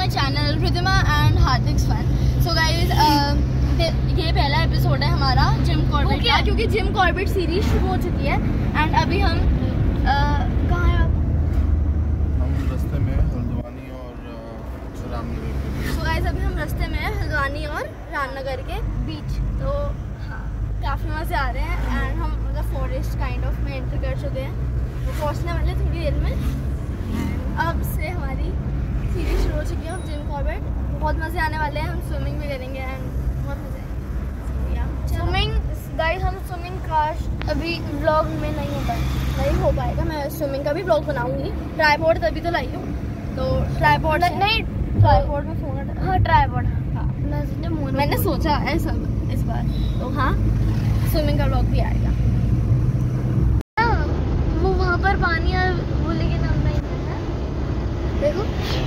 My channel Riddhima and Hardik's fun. So guys ये पहला episode है हमारा जिम कॉर्बेट का, क्योंकि जिम कॉर्बेट सीरीज शुरू हो चुकी है। एंड अभी हम कहाँ हैं? हम रास्ते में हल्द्वानी और रामनगर। सो गाइस अभी हम रास्ते में हैं हल्द्वानी और रामनगर के बीच। तो हाँ, काफ़ी मज़े आ रहे हैं। एंड हम मतलब फॉरेस्ट काइंड ऑफ में एंटर कर चुके हैं, तो पहुँचने वाले थोड़ी देर में। अब से हमारी सीरीज शुरू हो चुकी है जिम कॉर्बेट। बहुत मज़े आने वाले हैं। हम स्विमिंग भी करेंगे एंड बहुत मज़े आएगा। स्विमिंग गाइस, हम स्विमिंग काश अभी व्लॉग में नहीं हो पाएगा। मैं स्विमिंग का भी व्लॉग बनाऊंगी। ट्राइपॉड तभी तो लाई हूँ, तो ट्राइपॉड नहीं, ट्राइपॉड में फोन। हाँ ट्राइपॉड, हाँ मैंने सोचा है सब इस बार। तो हाँ, स्विमिंग का व्लॉग भी आएगा। वो वहाँ पर पानी और वो, लेकिन हम नहीं है। देखो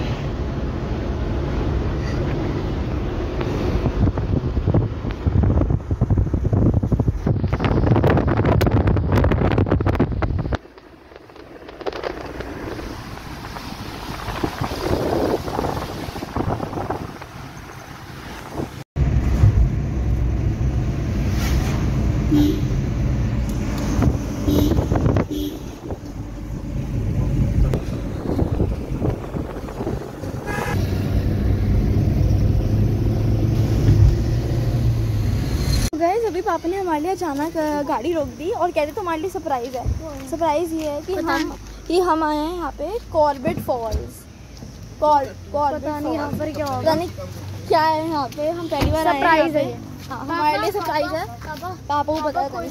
गाइस, अभी पापा ने हमारे लिए अचानक गाड़ी रोक दी और कहते तुम्हारे लिए सरप्राइज है। सरप्राइज ये है कि हम आए हैं यहाँ पे कॉर्बेट फॉल्स। पता नहीं यहाँ पर क्या होगा, क्या है यहाँ पे। हम पहली बार सरप्राइज है। हाँ, हमारे लिए सरप्राइज है। पापा को पता है।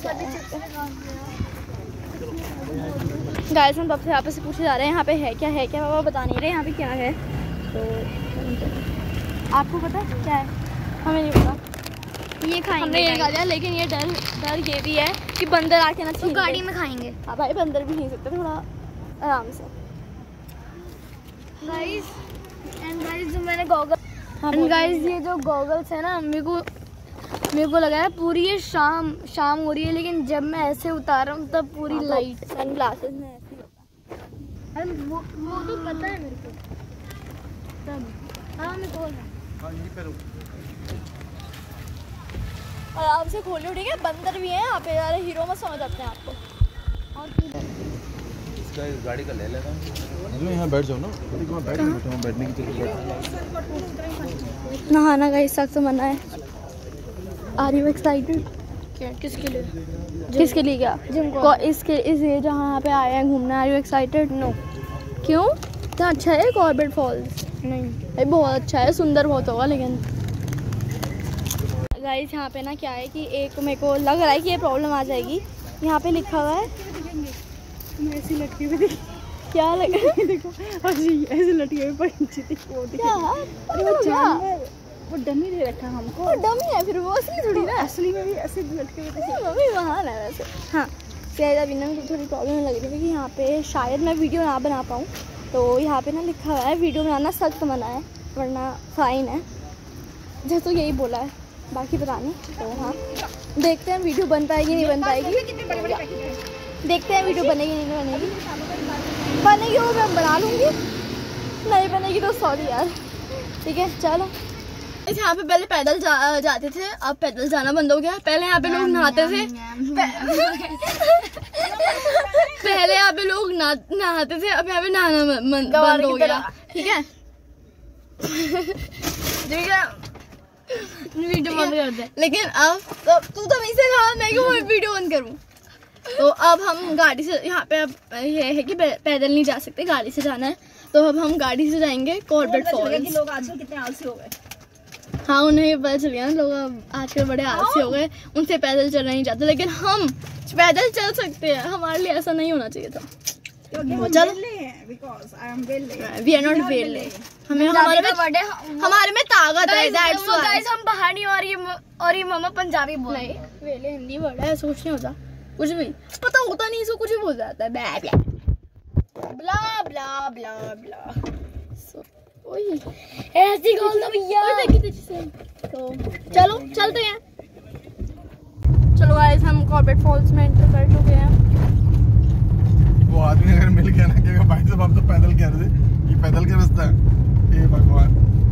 गाइस, हम पापा से यहाँ पे से पूछे जा रहे हैं यहाँ पे है क्या पापा बता नहीं रहे यहाँ पे क्या है। तो आपको पता है क्या है? हमें नहीं पता। ये खाएंगे, हमने ये खा लिया, लेकिन ये डर ये भी है कि बंदर आके ना छीन, तो गाड़ी में खाएंगे। हाँ भाई, बंदर भी छीन सकते, थोड़ा आराम से। गाइस जो मैंने गाइस ये जो गॉगल्स है ना, मेरे को लगा है पूरी ये शाम हो रही है, लेकिन जब मैं ऐसे उतारा हूँ तब पूरी लाइट सनग्लासेस में ऐसे होता है। वो तो पता है मेरे को तब। हाँ मैं बोल रहा हूँ, आराम से खोलो, ठीक है। बंदर भी हैं यहाँ पे, यार हीरो में समझ आते हैं आपको। और इसका इस गाड़ी का ले लेता हूँ। यहाँ बैठ जाओ ना, बैठने की जगह। नहाना का हिस्सा तो मना है। Are you excited? किसके लिए क्या? इसके जहाँ पे आए हैं घूमने। Are you excited? नो। क्यों? इतना अच्छा है कॉर्बेट फॉल्स? नहीं, बहुत अच्छा है, सुंदर बहुत होगा। लेकिन गाइस यहाँ पे ना क्या है कि एक मेरे को लग रहा है कि ये प्रॉब्लम आ जाएगी। यहाँ पे लिखा हुआ है ऐसी लटकी हुई। क्या लगा? देखो ऐसे लटकी हुई पंछी थी। वो डमी दे रखा हमको। वो डमी है, फिर वो असली थोड़ी ना। असली में भी ऐसे लटके हुए थे। वो भी वहाँ है वैसे। हाँ, शायद अभी ना मुझे थोड़ी प्रॉब्लम लग रही है कि यहाँ पे शायद मैं वीडियो ना बना पाऊँ। तो यहाँ पे ना लिखा हुआ है वीडियो बनाना सख्त मना है, वरना फाइन है। जैसे तो यही बोला है, बाकी पता नहीं। तो हाँ, देखते हैं वीडियो बन पाएगी नहीं बन पाएगी। देखते हैं वीडियो बनेगी नहीं बनेगी वो मैं बना लूँगी, नहीं बनेगी तो सॉरी यार। ठीक है चलो। यहाँ पे पहले पैदल जाते थे, अब पैदल जाना बंद हो गया। पहले यहाँ पे लोग नहाते थे। पहले यहाँ पे लोग नहाते थे, अब यहाँ पे नहाना बंद हो गया। ठीक है वीडियो बंद कर दे। लेकिन अब तू तो वहीं से कहा मैं क्यों वीडियो बंद करूँ। तो अब हम गाड़ी से, यहाँ पे अब ये है कि पैदल नहीं जा सकते, गाड़ी से जाना है। तो अब हम गाड़ी से जाएंगे कॉर्बेट फॉल्स। लोग आजकल कितने आलसी हो गए। हाँ, उन्हें ये पता चल गया ना, लोग आजकल बड़े आलसी हो गए, उनसे पैदल चलना नहीं चाहते। लेकिन हम पैदल चल सकते हैं, हमारे लिए ऐसा नहीं होना चाहिए था। वी आर नॉट वेले। हमारे में ताकत है। हम पहाड़ी और ये मम्मा पंजाबी बोल रही है। वेले हिंदी वर्ड है, सोच नहीं होता कुछ भी, पता होता नहीं, इसको कुछ भी बोल जाता है। ब्ला ब्ला ब्ला ब्ला। ऐसी बोल दो भैया। तो चलो चलते हैं। चलो गाइस, हम कॉर्बेट फॉल्स में एंटर कर चुके हैं। वो आदमी अगर मिल गया ना, क्या भाई साहब आप तो पैदल कह रहे थे, ये पैदल का रास्ता है। ये भगवान।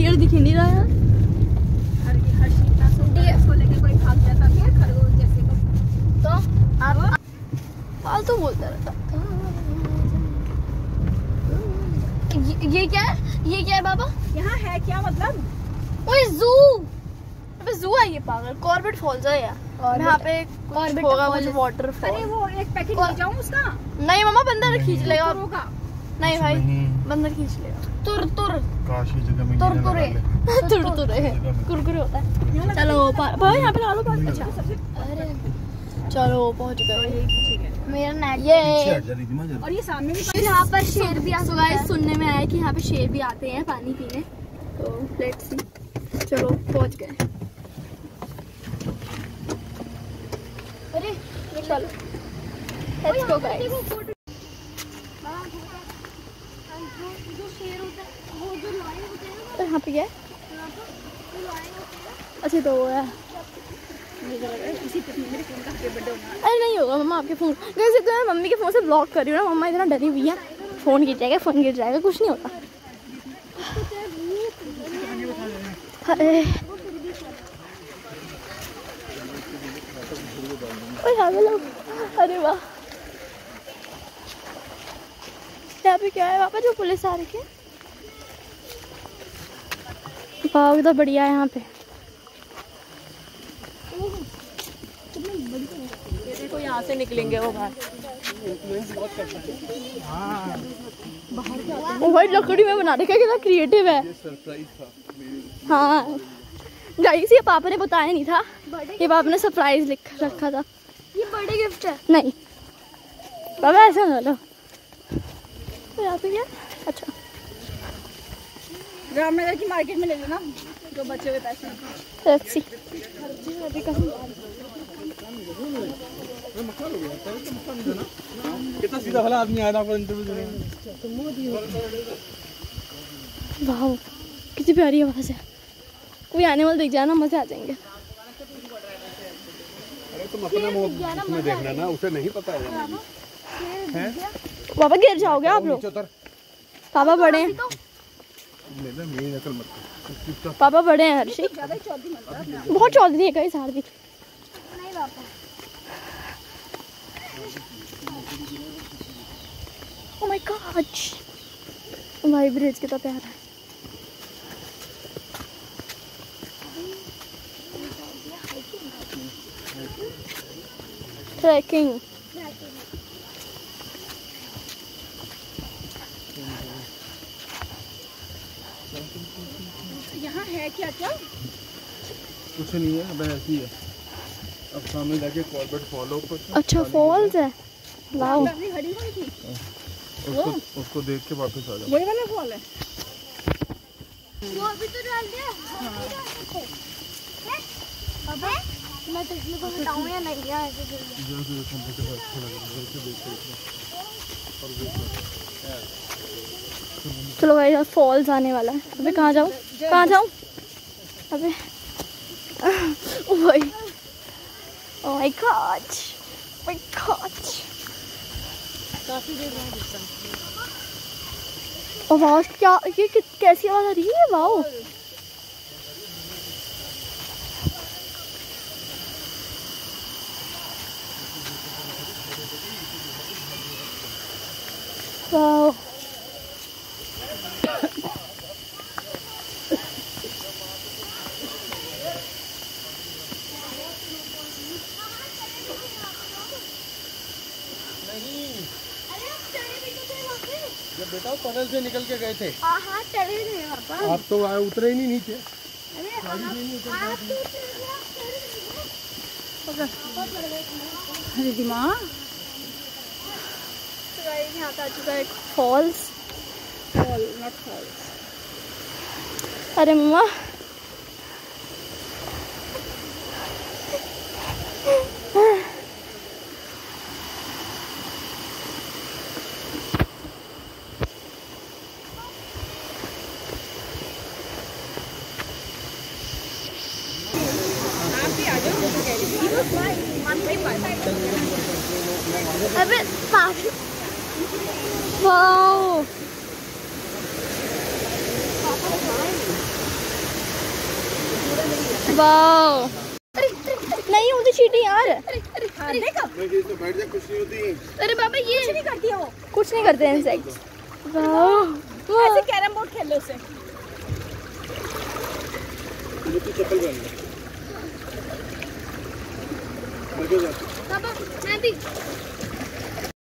डियर दिख ही नहीं रहा यार। हर शीता को लेके कोई भाग जाता है खरगोश जैसे को। तो आप फालतू बोलता रहता। ये क्या है? ये क्या है बाबा? यहाँ है क्या मतलब? ओए जू, अबे जू है ये पागल। कॉर्बेट फॉल्स है यार। यहाँ पे कुछ होगा, कुछ वाटरफॉल। अरे वो एक पैकेट ले जाऊँ उसका? नहीं मम्मा, बंदर खींच लेगा। होगा नहीं भाई, बंदर खींच लेगा। तुर तुर काशी जगह में तुरतुरे तुरतुरे कुरकुरे होता है। चलो भाई यहाँ पे ला लो पानी। अच्छा अरे चलो पहुँच गए। मेरा नेट ये और ये सामने भी फिर यहाँ पर शेर भी आ। गाइस सुनने में आया कि यहाँ पे शेर भी आते हैं पानी पीने, तो लेट्स सी। चलो पहुँच गए। अरे चलो लेट्स गो गाइस। तो यहाँ पे क्या है? अच्छा तो वो है। अरे नहीं होगा मम्मा, आपके फ़ोन जैसे तो मैं मम्मी के फ़ोन से ब्लॉक कर रही हूँ ना। मम्मा इतना डरी हुई है, फ़ोन गिर जाएगा, फ़ोन गिर जाएगा, कुछ नहीं होता। अरे अरे वाह, यहाँ पे क्या है? वहाँ पे जो पुलिस आ रही है। वाह इतना बढ़िया है यहाँ पे। देखो यहाँ से निकलेंगे वो बाहर। ओ भाई लकड़ी में बना रखा है, कितना क्रिएटिव है। हाँ गाइस ये पापा ने बताया नहीं था, ये पापा ने सरप्राइज लिख रखा था। ये बर्थडे गिफ्ट है। नहीं पापा ऐसा ना लो। तो यहाँ पे क्या? अच्छा रामनगर की मार्केट में ले लेना जो बचे हुए पैसे। Let's see. कितना सीधा भला आदमी आया था आपको इंटरव्यू देने। वाह कितनी प्यारी आवाज़ है। कोई आने वाला दिख जाए ना, मजे आ जाएंगे। अरे तुम अपना मुंह में देखना ना, उसे नहीं पता है। पापा गिर जाओगे आप लोग। पापा बड़े हैं, मेरी नकल मत कर। पापा बड़े हैं हर्षी, बहुत चौधरी है कई साल भी। ओह माय गॉड भाई ब्रिज कितना प्यारा है। ट्रैकिंग यहाँ है क्या क्या? कुछ नहीं है, बस ऐसी है। अब सामने जाके कॉर्बेट फॉलो को। अच्छा फॉल्स है। वाओ उसको देख के वापस आ जाओ। वही वाला फॉल है। वो अभी तो डाल दिया। पापा मैं तेरे को बताऊं या नहीं यार? चलो भाई यार फॉल्स आने वाला है। अबे कहाँ जाऊँ, कहाँ जाऊँ? अबे ओ भाई, oh my god, my god. काफी देर बाद डिस्टेंस। आवाज क्या, ये कैसी आवाज आ रही है? वाओ वाओ जब बेटा टनल से निकल के गए थे। हाँ चले थे पापा। आप तो आए उतरे ही नहीं नीचे। अरे दिमाग। यहाँ पे आ चुका है एक फॉल्स। Fall not false. अरे मम्मा अबे वाओ वाओ नहीं होती चींटी यार। हाँ, देखो बैठ जा, कुछ नहीं होती। अरे बाबा ये कुछ नहीं करती है वो, कुछ नहीं करते इंसेक्ट्स। वाह ऐसे कैरम बोर्ड खेल लो उसे। तू चप्पल पहन ले। बाबा मैं भी